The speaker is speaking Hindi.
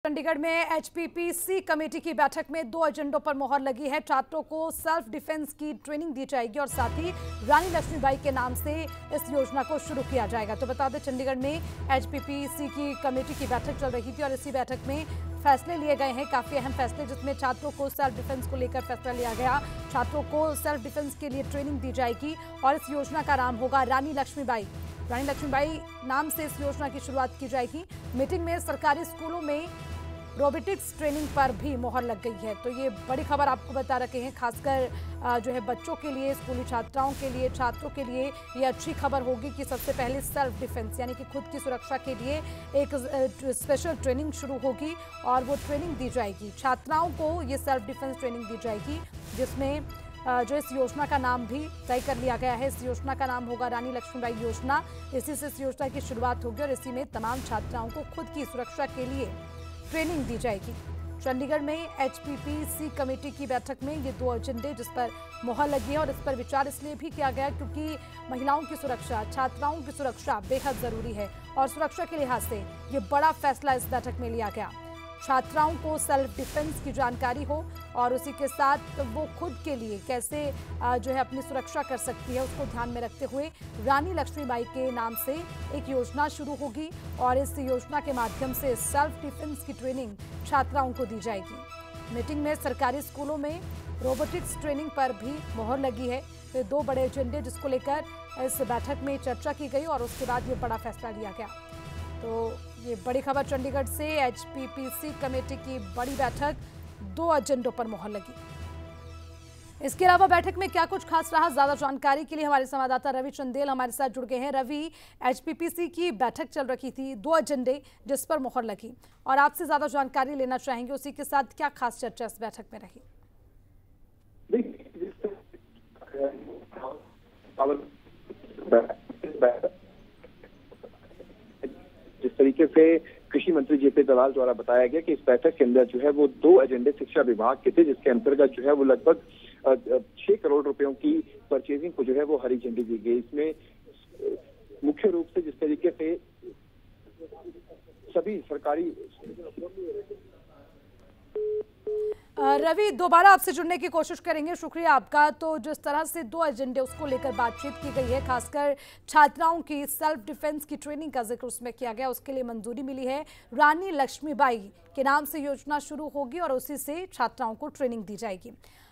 चंडीगढ़ में एचपीपीसी कमेटी की बैठक में 2 एजेंडों पर मोहर लगी है। छात्रों को सेल्फ डिफेंस की ट्रेनिंग दी जाएगी और साथ ही रानी लक्ष्मीबाई के नाम से इस योजना को शुरू किया जाएगा। तो बता दें, चंडीगढ़ में एचपीपीसी की कमेटी की बैठक चल रही थी और इसी बैठक में फैसले लिए गए हैं, काफी अहम फैसले, जिसमें छात्रों को सेल्फ डिफेंस को लेकर फैसला लिया गया। छात्रों को सेल्फ डिफेंस के लिए ट्रेनिंग दी जाएगी और इस योजना का नाम होगा रानी लक्ष्मीबाई। रानी लक्ष्मीबाई नाम से इस योजना की शुरुआत की जाएगी। मीटिंग में सरकारी स्कूलों में रोबोटिक्स ट्रेनिंग पर भी मोहर लग गई है। तो ये बड़ी खबर आपको बता रखे हैं, खासकर जो है बच्चों के लिए, स्कूली छात्राओं के लिए, छात्रों के लिए ये अच्छी खबर होगी कि सबसे पहले सेल्फ डिफेंस यानी कि खुद की सुरक्षा के लिए एक स्पेशल ट्रेनिंग शुरू होगी और वो ट्रेनिंग दी जाएगी। छात्राओं को ये सेल्फ डिफेंस ट्रेनिंग दी जाएगी, जिसमें जो इस योजना का नाम भी तय कर लिया गया है। इस योजना का नाम होगा रानी लक्ष्मीबाई योजना। इसी से इस योजना की शुरुआत होगी और इसी में तमाम छात्राओं को खुद की सुरक्षा के लिए ट्रेनिंग दी जाएगी। चंडीगढ़ में एचपीपीसी कमेटी की बैठक में ये 2 एजेंडे जिस पर मोहर लगी है और इस पर विचार इसलिए भी किया गया क्योंकि महिलाओं की सुरक्षा, छात्राओं की सुरक्षा बेहद जरूरी है और सुरक्षा के लिहाज से ये बड़ा फैसला इस बैठक में लिया गया। छात्राओं को सेल्फ डिफेंस की जानकारी हो और उसी के साथ वो खुद के लिए कैसे जो है अपनी सुरक्षा कर सकती है, उसको ध्यान में रखते हुए रानी लक्ष्मीबाई के नाम से एक योजना शुरू होगी और इस योजना के माध्यम से सेल्फ डिफेंस की ट्रेनिंग छात्राओं को दी जाएगी। मीटिंग में सरकारी स्कूलों में रोबोटिक्स ट्रेनिंग पर भी मोहर लगी है। तो 2 बड़े एजेंडे जिसको लेकर इस बैठक में चर्चा की गई और उसके बाद ये बड़ा फैसला लिया गया। तो ये बड़ी खबर चंडीगढ़ से, एचपीपीसी कमेटी की बड़ी बैठक, 2 एजेंडों पर मोहर लगी। इसके अलावा बैठक में क्या कुछ खास रहा, ज्यादा जानकारी के लिए हमारे संवाददाता रवि चंदेल हमारे साथ जुड़ गए हैं। रवि, एचपीपीसी की बैठक चल रही थी, 2 एजेंडे जिस पर मोहर लगी और आपसे ज्यादा जानकारी लेना चाहेंगे, उसी के साथ क्या खास चर्चा इस बैठक में रही? जिस तरीके से कृषि मंत्री जेपी दलाल द्वारा बताया गया कि इस बैठक के अंदर जो है वो 2 एजेंडे शिक्षा विभाग के थे, जिसके अंतर्गत जो है वो लगभग 6 करोड़ रुपयों की परचेजिंग को जो है वो हरी झंडी दी गई। इसमें मुख्य रूप से जिस तरीके से सभी सरकारी रवि, दोबारा आपसे जुड़ने की कोशिश करेंगे, शुक्रिया आपका। तो जिस तरह से 2 एजेंडे उसको लेकर बातचीत की गई है, खासकर छात्राओं की सेल्फ डिफेंस की ट्रेनिंग का जिक्र उसमें किया गया, उसके लिए मंजूरी मिली है। रानी लक्ष्मीबाई के नाम से योजना शुरू होगी और उसी से छात्राओं को ट्रेनिंग दी जाएगी।